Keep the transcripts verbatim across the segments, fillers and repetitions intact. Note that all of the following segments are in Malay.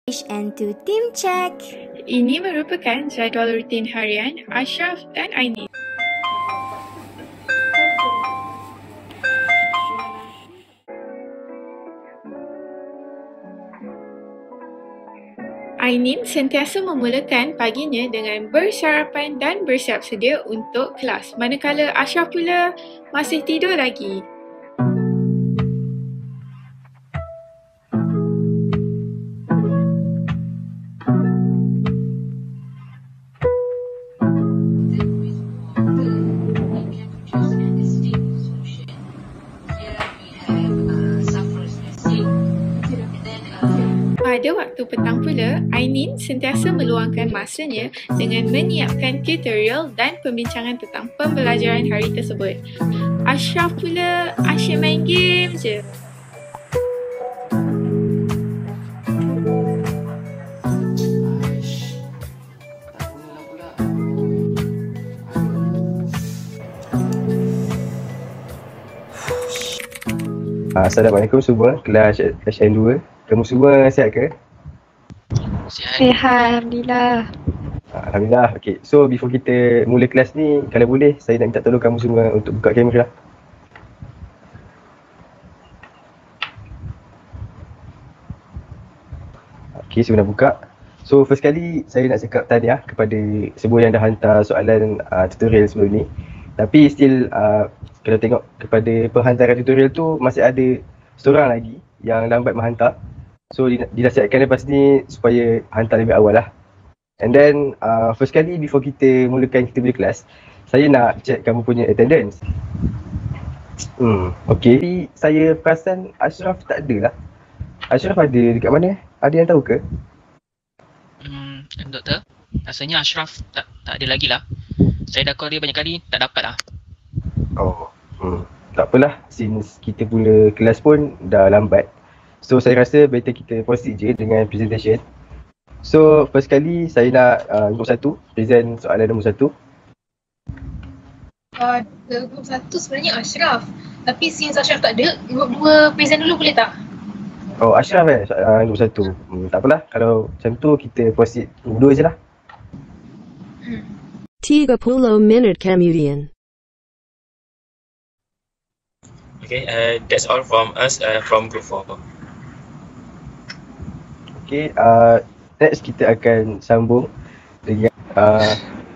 And to Team Check. Ini merupakan jadual rutin harian Ashraf dan Ainin. Ainin sentiasa memulakan paginya dengan bersarapan dan bersiap sedia untuk kelas, manakala Ashraf pula masih tidur lagi. Pada waktu petang pula, Ainin sentiasa meluangkan masanya dengan menyiapkan tutorial dan pembincangan tentang pembelajaran hari tersebut. Ashraf pula asyik main game je. Assalamualaikum semua, kelas H N dua. Kamu semua sihat ke? Sihat. Sihat, Alhamdulillah. Alhamdulillah. Okay, so before kita mula kelas ni, kalau boleh saya nak minta tolong kamu semua untuk buka kamera. Okay, saya dah buka. So first kali saya nak cakap tahniah kepada semua yang dah hantar soalan uh, tutorial sebelum ni. Tapi still uh, kalau tengok kepada penghantaran tutorial tu masih ada seorang lagi yang lambat menghantar. So dinasihatkan lepas ni supaya hantar lebih awal lah. And then uh, first kali before kita mulakan kita punya kelas, saya nak check kamu punya attendance. Hmm, okay. Tapi saya perasan Ashraf tak ada lah. Ashraf ada dekat mana? Ada yang tahu ke? Hmm, doktor, rasanya Ashraf tak, tak ada lagi lah. Saya dah call dia banyak kali, tak dapat lah. Oh, hmm. Tak apalah, since kita pula kelas pun dah lambat. So saya rasa better kita proceed je dengan presentation. So first kali saya nak uh, group satu, present soalan nombor satu. Uh, group satu sebenarnya Ashraf. Tapi since Ashraf tak ada, group dua present dulu boleh tak? Oh, Ashraf eh, uh, group satu. Hmm, tak apalah, kalau macam tu kita proceed group dua je lah. tiga puluh minit kemudian. Okay, uh, that's all from us uh, from group four. Okay, uh, next kita akan sambung dengan uh,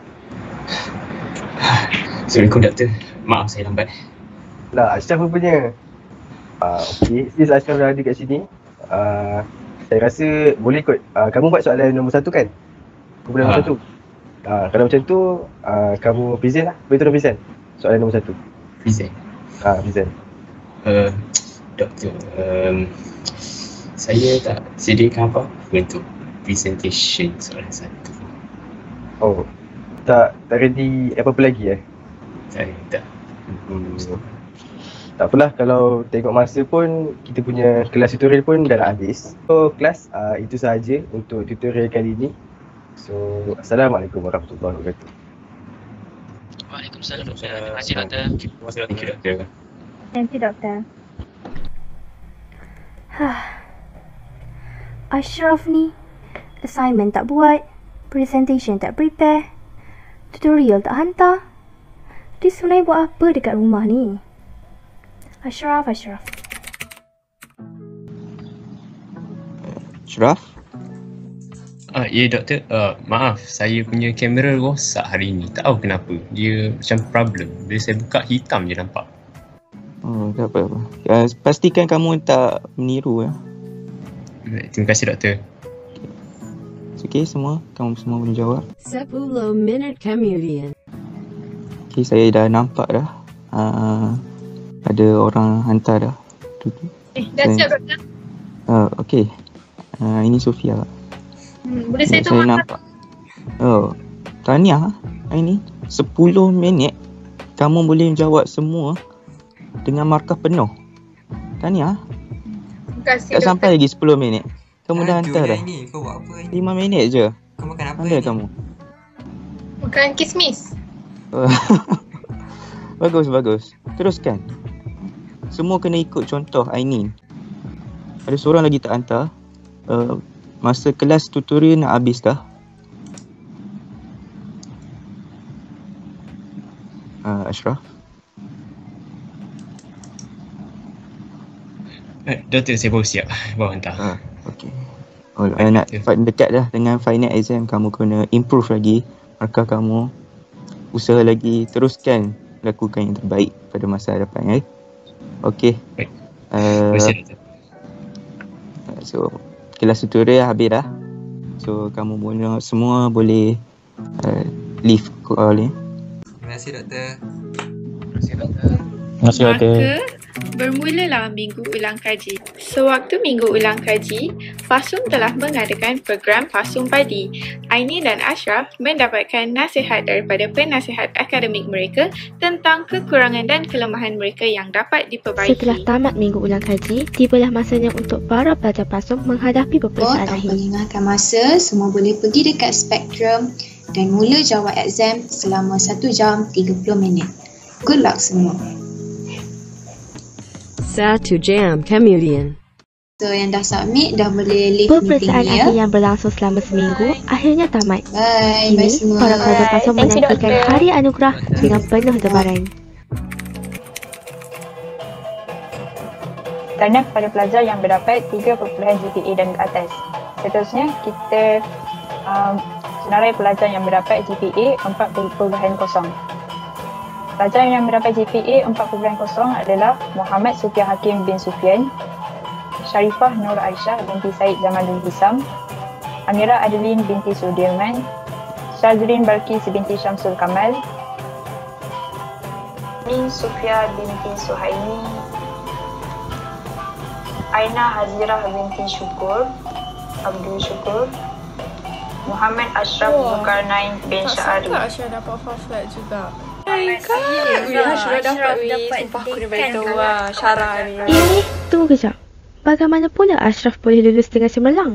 Assalamualaikum doktor, maaf saya lambat. Lah, Ashraf rupanya. Uh, okay, since Ashraf dah ada kat sini, uh, saya rasa boleh kot. Uh, kamu buat soalan nombor satu kan? Kemudian nombor satu. Uh, kalau macam tu, uh, kamu present lah. Boleh tolong present soalan nombor satu. Present? Ah, uh, present. Uh, doktor, um, saya tak sediakan apa untuk presentation soalan satu. Oh, tak tak ready apa-apa lagi eh? Saya tak. Hmm. Tak apalah, kalau tengok masa pun kita punya kelas tutorial pun dah nak habis. So kelas uh, itu sahaja untuk tutorial kali ini. So Assalamualaikum warahmatullahi wabarakatuh. Waalaikumsalam doktor. Terima kasih doktor. Terima kasih doktor. Thank you, Doktor. Ashraf ni, assignment tak buat, presentation tak prepare, tutorial tak hantar. Dia sebenarnya buat apa dekat rumah ni? Ashraf, Ashraf. Ashraf? Ah, ya doktor, uh, maaf saya punya kamera rosak hari ni. Tak tahu kenapa. Dia macam problem. Bila saya buka hitam je nampak. Oh, tak apa-apa. Uh, pastikan kamu tak meniru ya. Terima kasih doktor. Okay, semua. Kamu semua boleh jawab. sepuluh minit kemudian. Okay, saya dah nampak dah. Uh, ada orang hantar dah. Eh, dah siap doktor? Uh, okay. Uh, ini Sofia. Hmm, boleh saya tahu Saya nampak. Oh, tahniah. Ini sepuluh minit. Kamu boleh jawab semua dengan markah penuh. Tahniah. Terima kasih Tak doktor. sampai lagi sepuluh minit. Kamu dah hantar dah. Ini, kau buat apa ni? lima minit je. Kau makan apa Pandai ni? kamu. Makan kismis. Bagus, bagus. Teruskan. Semua kena ikut contoh Ainin. Ada seorang lagi tak hantar. Uh, masa kelas tutorial nak habis dah? Uh, Ashraf? Eh, Doktor, saya baru siap. Baru hantar. Uh, okay. Oh, uh, nak dekat dah dengan final exam, kamu kena improve lagi markah kamu. Usaha lagi, teruskan lakukan yang terbaik pada masa hadapan. Eh? Okay. Baik. Uh, Terima kasih, Doktor. So, kelas tutorial habis dah. So, kamu boleh, semua boleh uh, leave call ni. Terima kasih, Doktor. Terima kasih, Doktor. Terima kasih, Doktor. Maka, bermulalah minggu ulang kaji. Sewaktu minggu ulang kaji, Fasum telah mengadakan program Fasum Padi. Aini dan Ashraf mendapatkan nasihat daripada penasihat akademik mereka tentang kekurangan dan kelemahan mereka yang dapat diperbaiki. Setelah tamat minggu ulang kaji, tibalah masanya untuk para pelajar Fasum menghadapi Oh, peperiksaan tanpa akhir. lengahkan masa, semua boleh pergi dekat Spectrum dan mula jawab exam selama satu jam tiga puluh minit. Good luck semua. Satu Jam Comedian. So, yang dah submit dah boleh leave Peperiksaan meeting ni ya. akhir yang berlangsung selama seminggu akhirnya tamat. Bye. Bye Kini, semua. para pelajar Fasum Thank you, menantikan Doktor. hari anugerah dengan penuh debaran. Tahniah kepada pelajar yang mendapat tiga perpuluhan G P A dan ke atas. Seterusnya, kita um, senarai pelajar yang mendapat G P A empat perpuluhan kosong. Pelajar yang mendapat G P A empat perpuluhan kosong adalah Muhammad Sufia Hakim bin Sufian, Sharifah Nur Aisyah binti Said Jamalul Hisam, Amira Adeline binti Sudirman, Syazrin Balkis binti Syamsul Kamal, Min Sufia binti Suhaimi, Aina Hazirah binti Syukur, Abdul Syukur, Muhammad Ashraf Zulkarnain bin Syahari. Tak Ashraf dapat flat juga. Hai Kak, Ashraf dapat weh. Sumpah aku dah beritahu lah Syarah ni. Eh, tunggu kejap. Bagaimana pula Ashraf boleh lulus dengan cemerlang?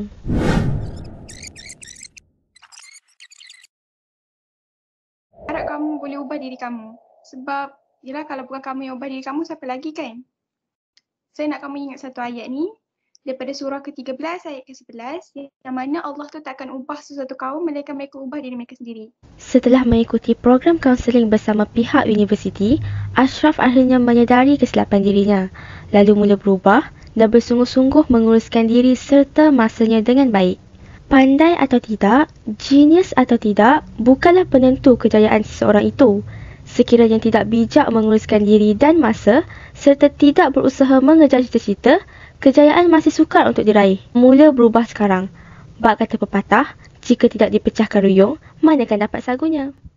Harap kamu boleh ubah diri kamu. Sebab, yelah kalau bukan kamu yang ubah diri kamu, siapa lagi kan? Saya nak kamu ingat satu ayat ni. Daripada surah ke tiga belas ayat ke sebelas. Yang mana Allah tu takkan ubah sesuatu kaum, melainkan mereka ubah diri mereka sendiri. Setelah mengikuti program kaunseling bersama pihak universiti, Ashraf akhirnya menyedari kesilapan dirinya. Lalu mula berubah dan bersungguh-sungguh menguruskan diri serta masanya dengan baik. Pandai atau tidak, genius atau tidak, bukanlah penentu kejayaan seseorang itu. Sekiranya tidak bijak menguruskan diri dan masa serta tidak berusaha mengejar cita-cita, kejayaan masih sukar untuk diraih. Mula berubah sekarang. Bak kata pepatah, jika tidak dipecahkan ruyung, mana akan dapat sagunya?